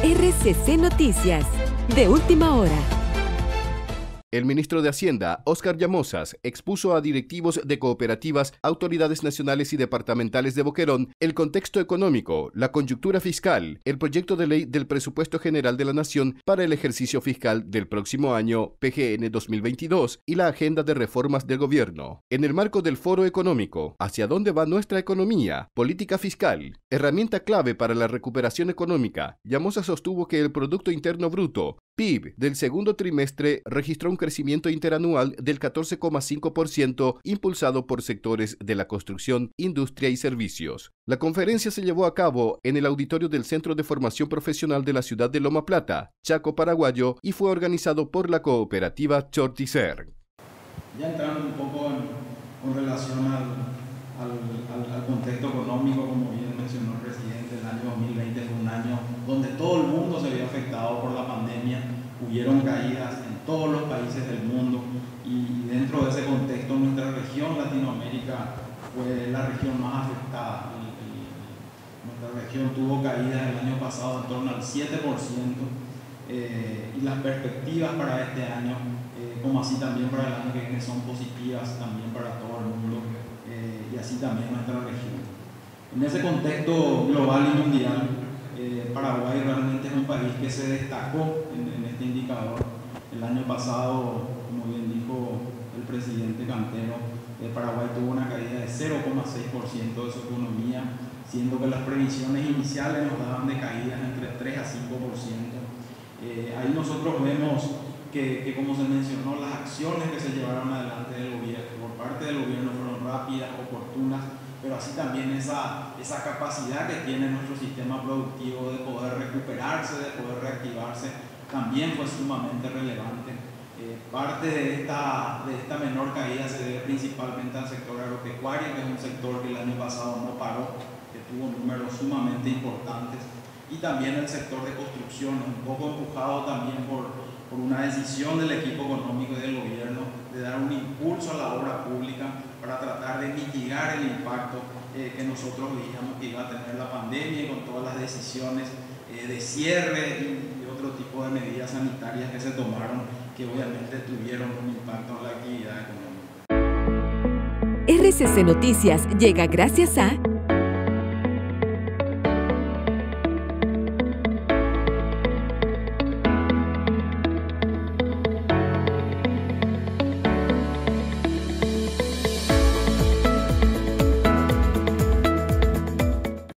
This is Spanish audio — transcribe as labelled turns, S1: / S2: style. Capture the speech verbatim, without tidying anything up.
S1: R C C Noticias, de última hora.
S2: El ministro de Hacienda, Óscar Llamosas, expuso a directivos de cooperativas, autoridades nacionales y departamentales de Boquerón el contexto económico, la coyuntura fiscal, el proyecto de ley del Presupuesto General de la Nación para el ejercicio fiscal del próximo año, P G N dos mil veintidós, y la agenda de reformas del gobierno. En el marco del Foro Económico, ¿hacia dónde va nuestra economía? Política fiscal, herramienta clave para la recuperación económica. Llamosas sostuvo que el Producto Interno Bruto, P I B, del segundo trimestre registró un crecimiento interanual del catorce coma cinco por ciento, impulsado por sectores de la construcción, industria y servicios. La conferencia se llevó a cabo en el auditorio del Centro de Formación Profesional de la ciudad de Loma Plata, Chaco Paraguayo, y fue organizado por la cooperativa Chortizer.
S3: Ya entrando un poco en, con relación al, al, al, al contexto económico, como bien mencionó el presidente, el año dos mil veinte fue un año donde todo el mundo se vio afectado por la pandemia, hubieron caídas en todos los países del mundo, y dentro de ese contexto nuestra región Latinoamérica fue la región más afectada. El, el, nuestra región tuvo caídas el año pasado en torno al siete por ciento, eh, y las perspectivas para este año, eh, como así también para el año que viene, son positivas también para todo el mundo, eh, y así también nuestra región. En ese contexto global y mundial, eh, Paraguay realmente es un país que se destacó en, en este indicador. El año pasado, como bien dijo el presidente Cantero, eh, Paraguay tuvo una caída de cero coma seis por ciento de su economía, siendo que las previsiones iniciales nos daban de caídas entre tres a cinco por ciento. Eh, ahí nosotros vemos que, que, como se mencionó, las acciones que se llevaron adelante del gobierno, por parte del gobierno, fueron rápidas, oportunas, pero así también esa, esa capacidad que tiene nuestro sistema productivo de poder recuperarse, de poder reactivarse, también fue sumamente relevante. Eh, parte de esta, de esta menor caída se debe principalmente al sector agropecuario, que es un sector que el año pasado no paró, que tuvo números sumamente importantes, y también el sector de construcción, un poco empujado también por, por una decisión del equipo económico y del gobierno de dar un impulso a la obra pública para tratar de mitigar el impacto eh, que nosotros veíamos que iba a tener la pandemia, y con todas las decisiones eh, de cierre y, y otro tipo de medidas sanitarias que se tomaron, que obviamente tuvieron un impacto en la actividad económica.
S1: R C C Noticias llega gracias a